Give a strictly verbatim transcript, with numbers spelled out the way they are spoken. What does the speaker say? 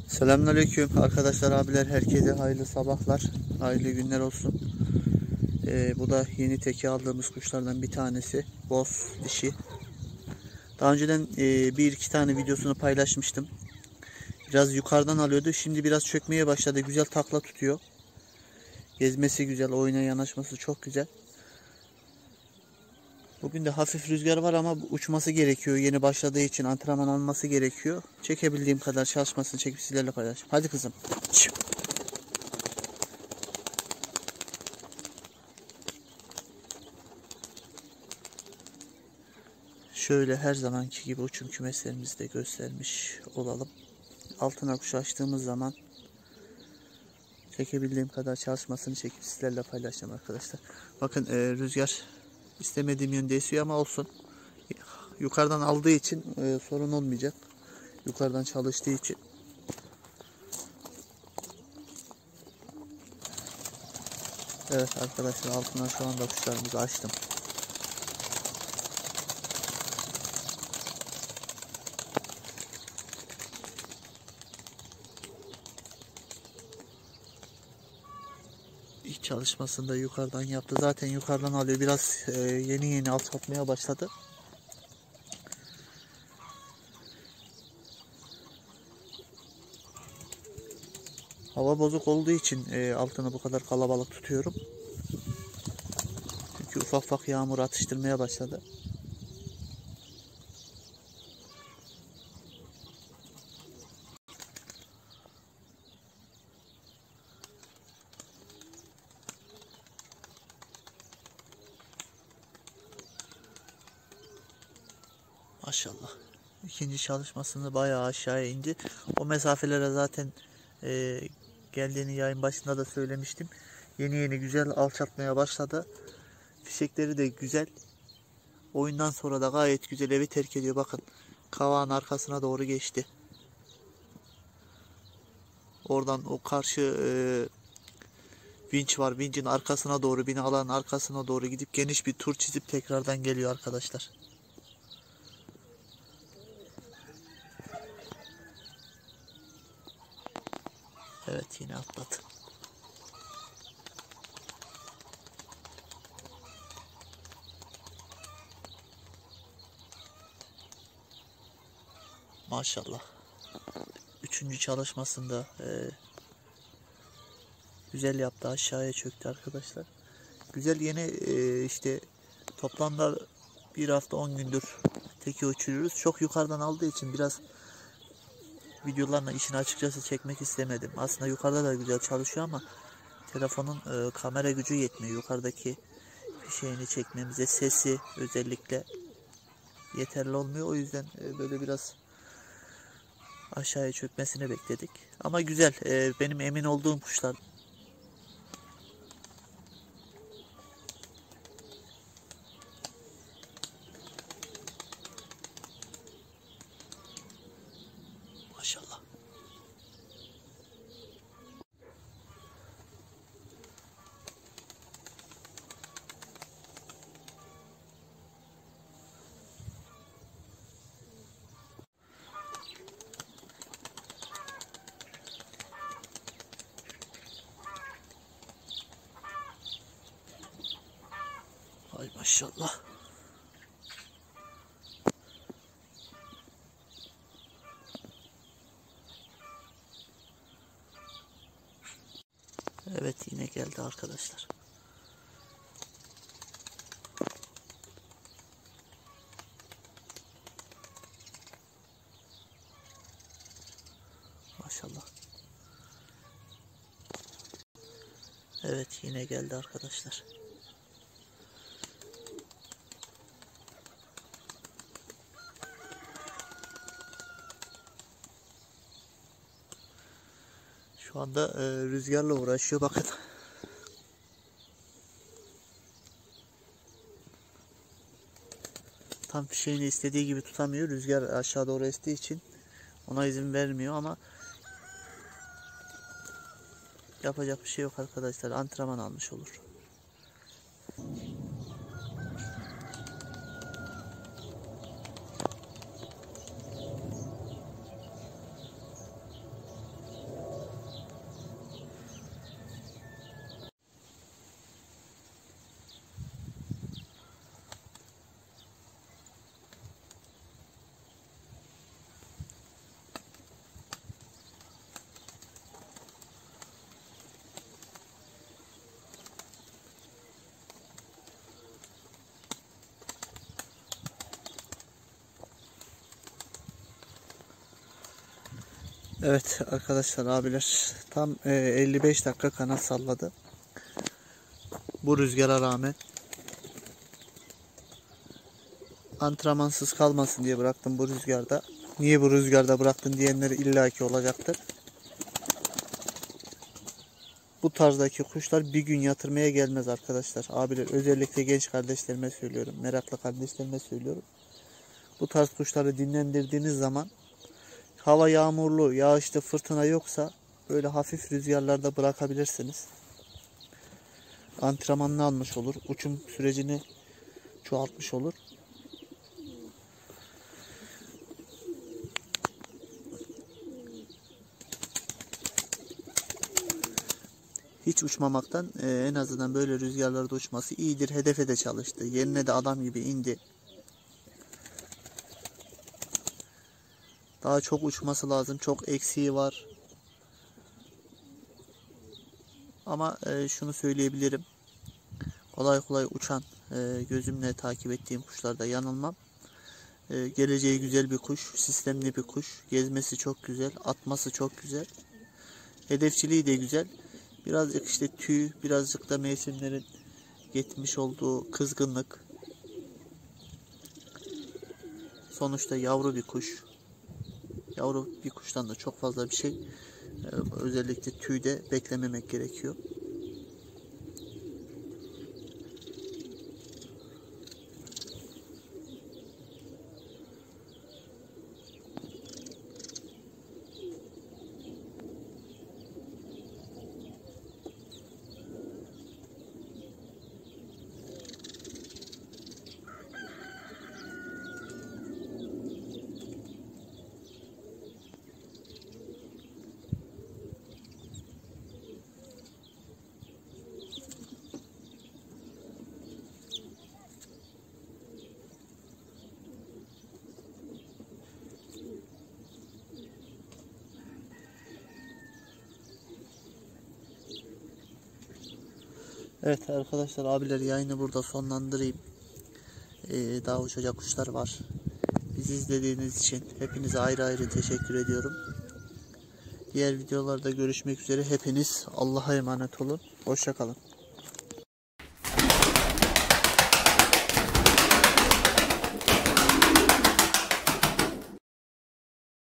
Selamünaleyküm arkadaşlar, abiler, herkese hayırlı sabahlar, hayırlı günler olsun. Ee, bu da yeni teke aldığımız kuşlardan bir tanesi, boz dişi. Daha önceden e, bir iki tane videosunu paylaşmıştım. Biraz yukarıdan alıyordu, şimdi biraz çökmeye başladı. Güzel takla tutuyor. Gezmesi güzel, oyuna yanaşması çok güzel. Bugün de hafif rüzgar var ama uçması gerekiyor. Yeni başladığı için antrenman alması gerekiyor. Çekebildiğim kadar çalışmasını çekip sizlerle paylaşayım. Hadi kızım. Şöyle her zamanki gibi uçum kümeslerimizi de göstermiş olalım. Altına kuş açtığımız zaman çekebildiğim kadar çalışmasını çekip sizlerle paylaşacağım arkadaşlar. Bakın e, rüzgar istemediğim yönde esiyor ama olsun. Yukarıdan aldığı için e, sorun olmayacak. Yukarıdan çalıştığı için. Evet arkadaşlar, altına şu anda kuşlarımızı açtım. İlk çalışmasında yukarıdan yaptı. Zaten yukarıdan alıyor. Biraz e, yeni yeni alçaltmaya başladı. Hava bozuk olduğu için e, altını bu kadar kalabalık tutuyorum. Çünkü ufak ufak yağmur atıştırmaya başladı. Maşallah. İkinci çalışmasında bayağı aşağıya indi. O mesafelere zaten e, geldiğini yayın başında da söylemiştim. Yeni yeni güzel alçaltmaya başladı. Fişekleri de güzel. Oyundan sonra da gayet güzel evi terk ediyor. Bakın, kavağın arkasına doğru geçti. Oradan o karşı e, vinç var. Vincin arkasına doğru, binaların arkasına doğru gidip geniş bir tur çizip tekrardan geliyor arkadaşlar. Evet, yine atladı. Maşallah. Üçüncü çalışmasında e, güzel yaptı. Aşağıya çöktü arkadaşlar. Güzel, yine e, işte toplamda bir hafta on gündür teki uçuruyoruz. Çok yukarıdan aldığı için biraz videolarına işini açıkçası çekmek istemedim. Aslında yukarıda da güzel çalışıyor ama telefonun e, kamera gücü yetmiyor. Yukarıdaki fişeğini çekmemize, sesi özellikle yeterli olmuyor. O yüzden e, böyle biraz aşağıya çökmesini bekledik. Ama güzel. E, benim emin olduğum kuşlar. Maşallah. Ay maşallah. Evet, yine geldi arkadaşlar. Maşallah. Evet, yine geldi arkadaşlar. Şu anda e, rüzgarla uğraşıyor. Bakın. Tam fişeğini istediği gibi tutamıyor. Rüzgar aşağı doğru estiği için ona izin vermiyor ama yapacak bir şey yok arkadaşlar. Antrenman almış olur. Evet arkadaşlar, abiler tam elli beş dakika kanat salladı. Bu rüzgara rağmen antrenmansız kalmasın diye bıraktım bu rüzgarda. Niye bu rüzgarda bıraktın diyenler illaki olacaktır. Bu tarzdaki kuşlar bir gün yatırmaya gelmez arkadaşlar. Abiler, özellikle genç kardeşlerime söylüyorum. Meraklı kardeşlerime söylüyorum. Bu tarz kuşları dinlendirdiğiniz zaman, hava yağmurlu, yağışlı, fırtına yoksa böyle hafif rüzgarlarda bırakabilirsiniz. Antrenmanını almış olur. Uçum sürecini çoğaltmış olur. Hiç uçmamaktan e, en azından böyle rüzgarlarda uçması iyidir. Hedefe de çalıştı. Yerine de adam gibi indi. Daha çok uçması lazım. Çok eksiği var. Ama e, şunu söyleyebilirim. Kolay kolay uçan, e, gözümle takip ettiğim kuşlarda yanılmam. E, geleceği güzel bir kuş. Sistemli bir kuş. Gezmesi çok güzel. Atması çok güzel. Hedefçiliği de güzel. Birazcık işte tüy, birazcık da mevsimlerin getirmiş olduğu kızgınlık. Sonuçta yavru bir kuş. Yavru bir kuştan da çok fazla bir şey, özellikle tüyde beklememek gerekiyor. Evet arkadaşlar, abiler, yayını burada sonlandırayım. Ee, daha uçacak kuşlar var. Bizi izlediğiniz için hepinize ayrı ayrı teşekkür ediyorum. Diğer videolarda görüşmek üzere. Hepiniz Allah'a emanet olun. Hoşça kalın.